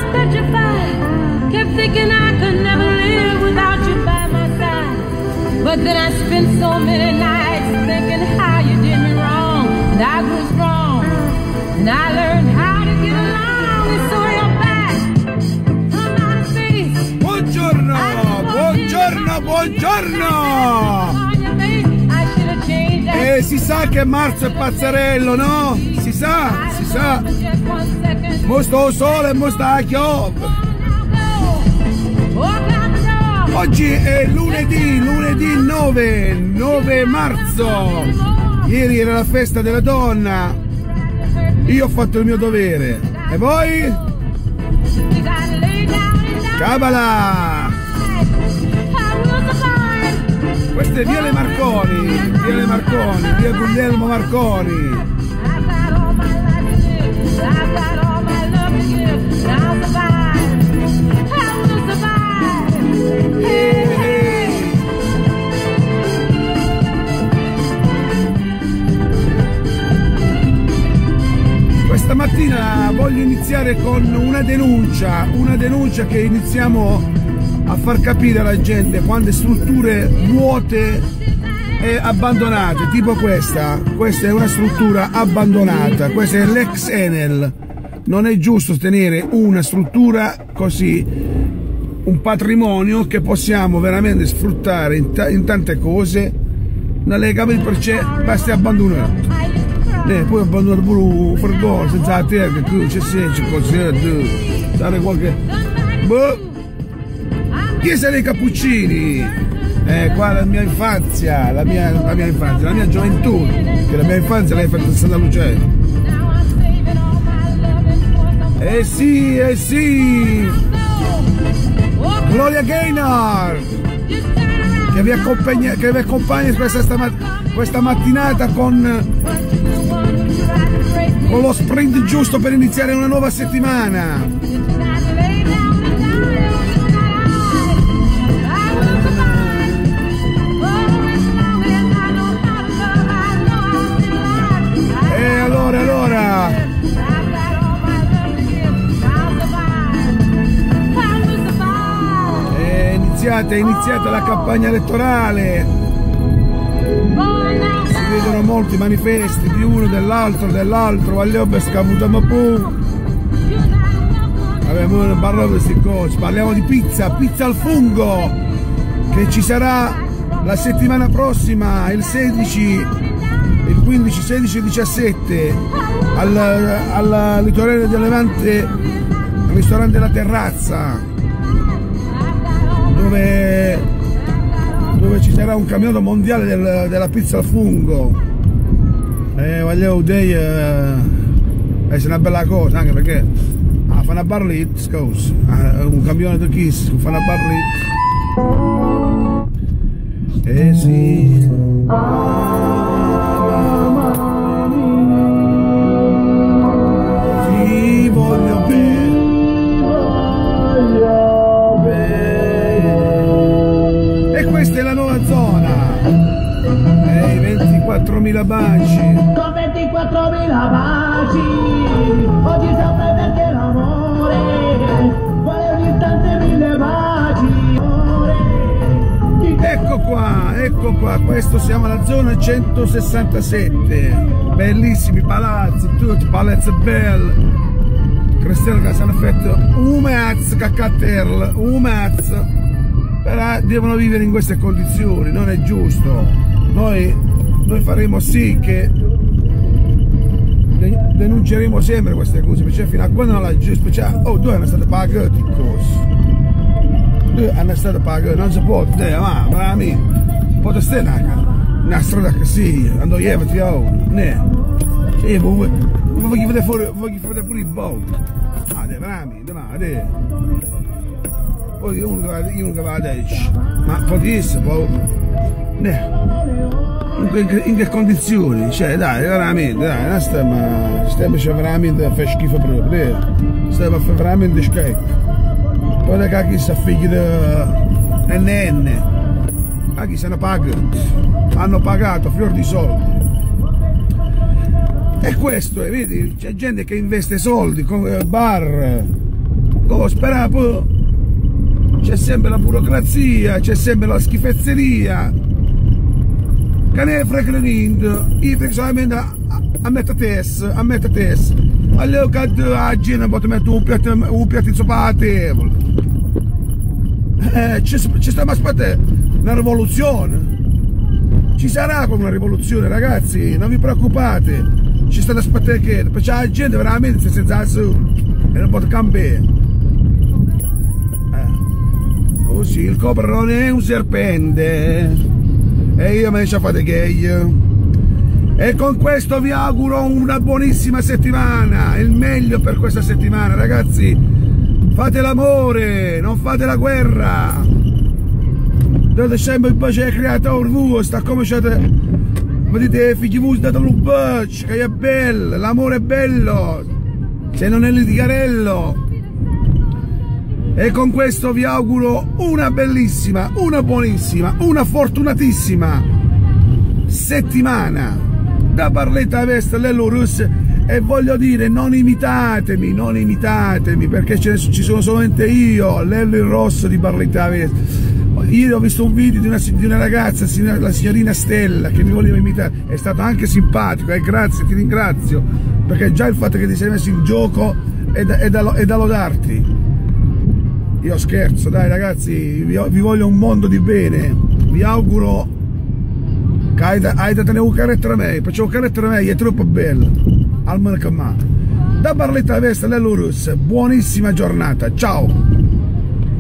petrified, kept thinking I could never live without you by my side. But then I spent so many nights thinking how you did me wrong, and I grew strong, and I learned how to get along, and so you're back from outer space. Buongiorno, buongiorno, buongiorno! Si sa che marzo è pazzarello, no? Si sa, si sa. Mo sto sole e mo sta a chiove. Oggi è lunedì 9 marzo. Ieri era la festa della donna. Io ho fatto il mio dovere. E voi? Cabala! Questa è Viale Marconi, via Guglielmo Marconi. Questa mattina voglio iniziare con una denuncia che iniziamo a far capire alla gente quante strutture vuote e abbandonate, tipo questa è una struttura abbandonata, questa è l'ex Enel. Non è giusto tenere una struttura così, un patrimonio che possiamo veramente sfruttare in tante cose. Non le capi perché basta abbandonare. Poi abbandonare pure un fragore senza la terra, che c'è così, dare qualche... Boh. Chiesa dei Cappuccini, qua la mia infanzia, la mia gioventù, che la mia infanzia l'hai fatta a Santa Lucia. Sì, Gloria Gaynor, che vi accompagna questa mattinata con lo sprint giusto per iniziare una nuova settimana. Allora è iniziata la campagna elettorale, si vedono molti manifesti di uno, dell'altro, voglio per scavuto ma pum. Abbiamo parlato di queste cose, parliamo di pizza al fungo, che ci sarà la settimana prossima, il 16, il 15, 16 e 17 al litorale del Levante, al ristorante La Terrazza, dove ci sarà un campionato mondiale della pizza al fungo. Voglio dire, è una bella cosa, anche perché fa una barletta, scusa, un campionato di kiss, fa una barletta. Sì. Voglio bene. E questa è la nuova zona. 24.000 baci. Con 24.000 baci. Oggi saprai perché l'amore vuole ogni istante 1000 baci. Ecco qua, questo siamo alla zona 167. Bellissimi palazzi, tutti palazzi belli. Cristiano che sono fatto un mazzo caccaterla, però devono vivere in queste condizioni, non è giusto. Noi faremo sì che denunceremo sempre queste cose, perché fino a quando non la giustizia, due hanno stato pagati non si può, ma veramente, potete stare una strada così, andando via, voglio vedere pure il boat. Veramente, poi uno che va a 10, ma potissimo, in che condizioni? Cioè dai, veramente, non stiamo veramente a fare schifo proprio, stiamo a fare veramente schifo. Poi da cacchi si figli di NN, cacchi se ne pagano, hanno pagato fior di soldi. E questo, vedi, c'è gente che investe soldi con bar, spera poi c'è sempre la burocrazia, c'è sempre la schifezzeria, che ne frega niente, io frego solamente a mettere testa, allora che a gente può mettere un piatto sopra la tavola, ci stiamo aspettando una rivoluzione, ci sarà come una rivoluzione ragazzi, non vi preoccupate, ci state aspettando che, perché la gente veramente si senza soldi e non può cambiare. Così il cobra non è un serpente e io me ne ci fate gay. E con questo vi auguro una buonissima settimana, il meglio per questa settimana ragazzi. Fate l'amore, non fate la guerra, date sempre il bacio al creatore vostro, come siete, mi dite figli vostri date un bacio che è bello, l'amore è bello, se non è litigarello. E con questo vi auguro una bellissima, una buonissima, una fortunatissima settimana da Barletta Vesta Lello Russe. E voglio dire, non imitatemi, perché ci sono solamente io, Lello il Rosso di Barletta Vesta. Ieri ho visto un video di una ragazza, la signorina Stella, che mi voleva imitare, è stato anche simpatico, grazie, ti ringrazio, perché già il fatto che ti sei messo in gioco è da lodarti. Io scherzo, dai ragazzi, vi voglio un mondo di bene, vi auguro che hai da tenere un carattere a me, perché un carattere a me è troppo bello, almeno che me. Da Barletta Vesta Lello Russe, buonissima giornata, ciao!